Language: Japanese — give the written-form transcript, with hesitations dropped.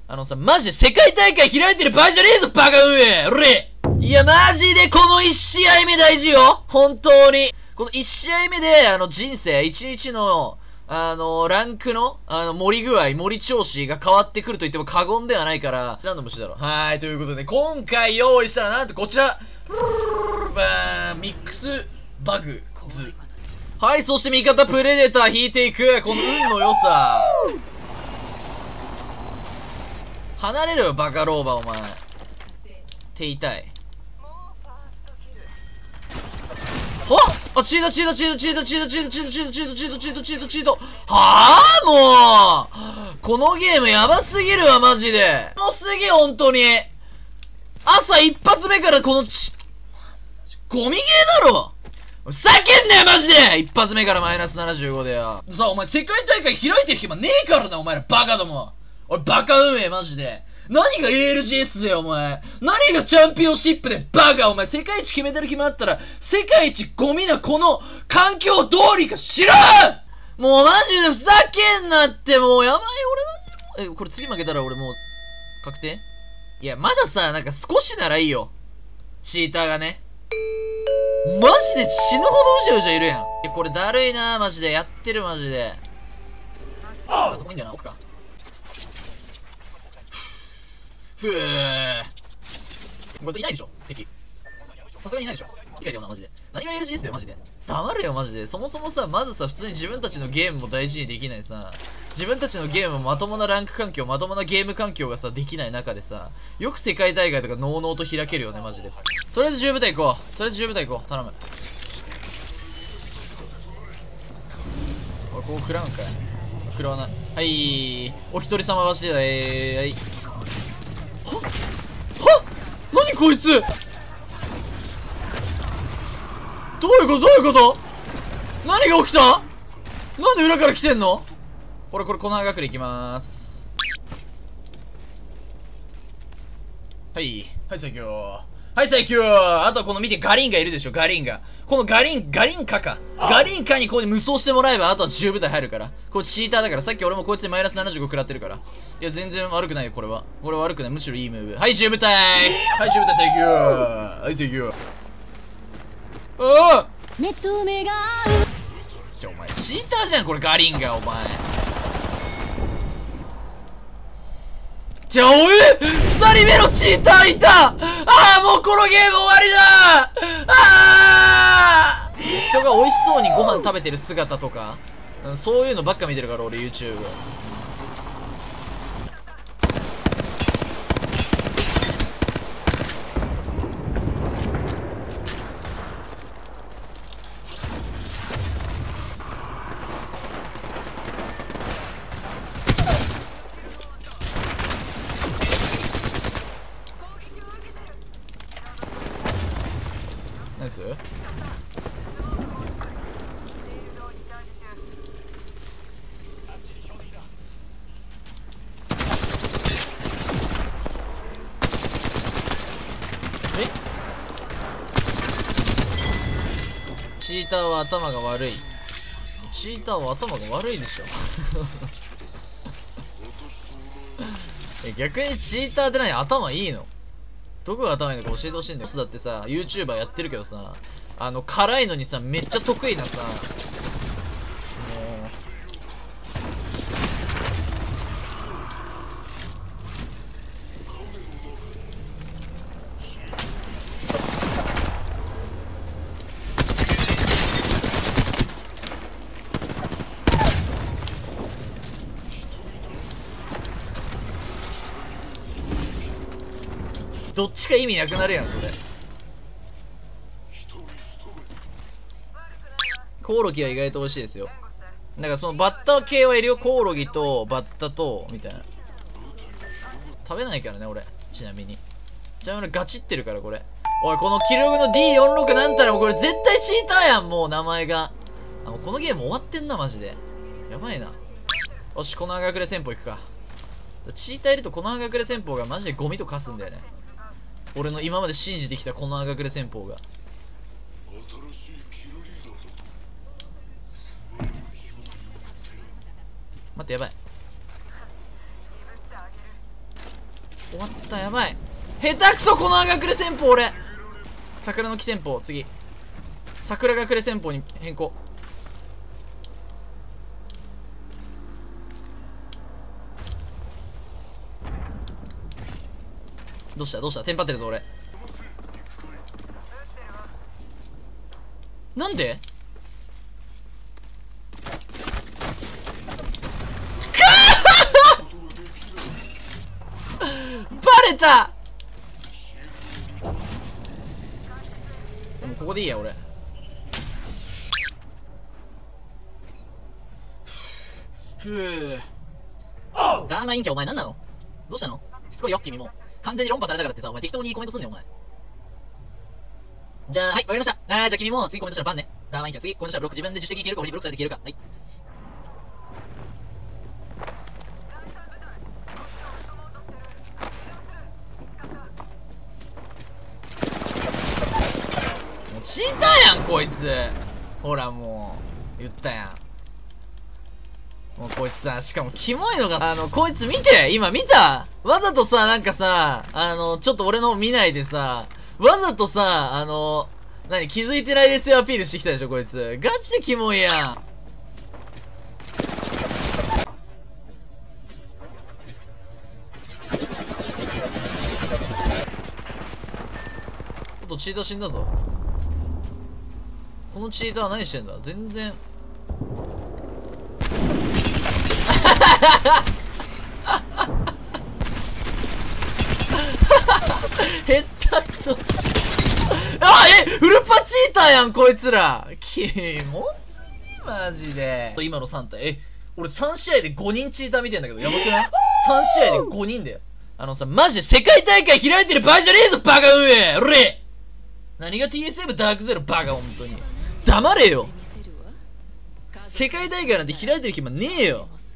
マジで世界大会開いてる場合じゃねえぞ、バカ運営おれいや、マジでこの1試合目大事よ本当にこの1試合目で、人生、1日の、ランクの、盛り具合、盛り調子が変わってくると言っても過言ではないから、何の虫だろう。はい、ということで、今回用意したらなんとこちら、ミックスバグズ。はい、そして味方プレデター引いていく、この運の良さ。離れろよ、バカ老婆、お前。手痛い。はっチートチートチートチートチートチートチートチートチートチートチートチートチートはあもうこのゲームやばすぎるわマジでもうすげえ本当に朝一発目からこのゴミゲーだろふざけんなよマジで一発目からマイナス75でよさあお前世界大会開いてる暇ねえからなお前らバカども俺バカ運営マジで何が ALGS だよお前何がチャンピオンシップでバカお前世界一決めてる暇あったら世界一ゴミなこの環境をどうにかしろもうマジでふざけんなってもうやばい俺マジでこれ次負けたら俺もう確定いやまださなんか少しならいいよチーターがねマジで死ぬほどうじゃうじゃいるやんいやこれだるいなマジでやってるマジであそこいいんだよな奥かふぅこれいないでしょ敵さすがにいないでしょいないよなマジで何が LGS だよマジで黙れよマジでそもそもさまずさ普通に自分たちのゲームも大事にできないさ自分たちのゲームもまともなランク環境まともなゲーム環境がさできない中でさよく世界大会とかノーノーと開けるよねマジでとりあえず10部隊行こうとりあえず10部隊行こう頼むここ食らうんかい食らわないはいお一人様橋ではいは何こいつどういうこと何が起きたなんで裏から来てんのこれこの葉隠れいきまーすはい最強はい最強あとはこの見てガリンガいるでしょガリンガこのガリンカにここに無双してもらえばあとは10部隊入るからこれチーターだからさっき俺もこいつでマイナス75食らってるからいや全然悪くないよこれは悪くないむしろいいムーブはい10部隊はい10部隊最強はい最強ああ目と目が合うお前チーターじゃんこれガリンガお前おい2人目のチーターいたああもうこのゲーム終わりだああ人が美味しそうにご飯食べてる姿とかそういうのばっか見てるから俺 YouTubeナイスチーターは頭が悪いチーターは頭が悪いでしょ逆にチーターって何頭いいのどこが頭いいのか教えてほしいんだよだってさ YouTuber やってるけどさ辛いのにさめっちゃ得意なさどっちか意味なくなるやんそれコオロギは意外と美味しいですよだからそのバッタ系はいるよコオロギとバッタとみたいな食べないからね俺ちなみに俺ガチってるからこれおいこのキルログの D46 なんたらもうこれ絶対チーターやんもう名前がもうこのゲーム終わってんなマジでやばいなよしこの葉隠れ戦法いくかチーターいるとこの葉隠れ戦法がマジでゴミと化すんだよね俺の今まで信じてきたこの葉隠れ戦法が待ってやばい終わった。やばい。下手くそこの隠れ戦法俺。桜の木戦法次。桜隠れ戦法に変更。どうしたテンパってるぞ俺。なんでバレた。でもここでいいや俺。ふぅ。ラーマインキャお前何なの？どうしたの？しつこいよ君も。完全に論破されたからってさ、お前適当にコメントすんだよお前。じゃあ、はい、わかりました。じゃあ君も次コメントしたらバンね。ラーマインキャ次コメントしたらブロック自分で自主的に消えるか俺にブロックされて消えるか。はい。もうチーターやんこいつ。ほらもう言ったやん。もうこいつさ、しかもキモいのが、こいつ見て今見たわざとさ、なんかさ、ちょっと俺の見ないでさ、わざとさ、気づいてないですよアピールしてきたでしょこいつ。ガチでキモいやん。あとチーター死んだぞ。このチーターは何してんだ全然。へったくそ。フルパチーターやんこいつら。キモすぎマジで。今の3体俺3試合で5人チーター見てんだけどやばくない？ 3 試合で5人だよ。マジで世界大会開いてる場合じゃねえぞバカ運営俺。何が TSM ダークゼロバカ本当に黙れよ。世界大会なんて開いてる暇ねえよ。